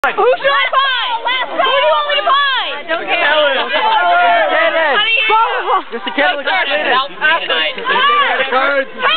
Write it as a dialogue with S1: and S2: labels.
S1: Who should I buy? Who do you want me to buy? I don't care.
S2: Mr. Kennedy. Mr. Kennedy.
S1: Cards.